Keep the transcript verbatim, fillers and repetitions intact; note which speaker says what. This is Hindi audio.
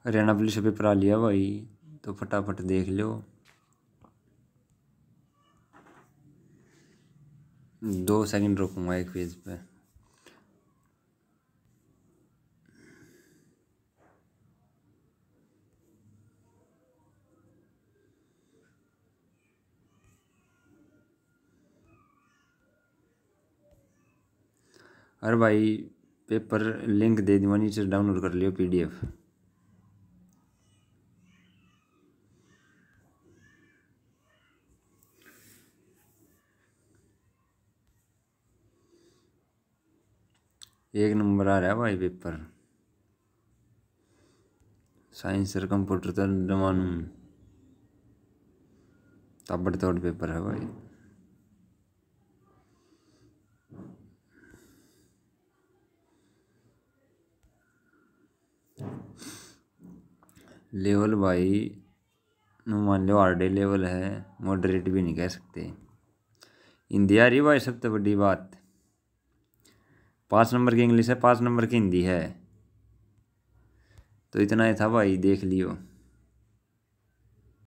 Speaker 1: हरियाणा पुलिस का पेपर आ लिया भाई, तो फटाफट देख लो। दो सेकंड रुकूंगा एक पेज पे। अरे भाई पेपर लिंक दे दूँगा नीचे, डाउनलोड कर लियो पीडीएफ। एक नंबर आ रहा है भाई पेपर, साइंस और कंप्यूटर तो जमानू ताबड़तोड़ पेपर है भाई। लेवल भाई मान लो हार्ड लेवल है, मॉडरेट भी नहीं कह सकते। हिंदी आ रही भाई सबसे बड़ी बात, पाँच नंबर की इंग्लिश है, पाँच नंबर की हिंदी है, तो इतना ही था भाई, देख लियो।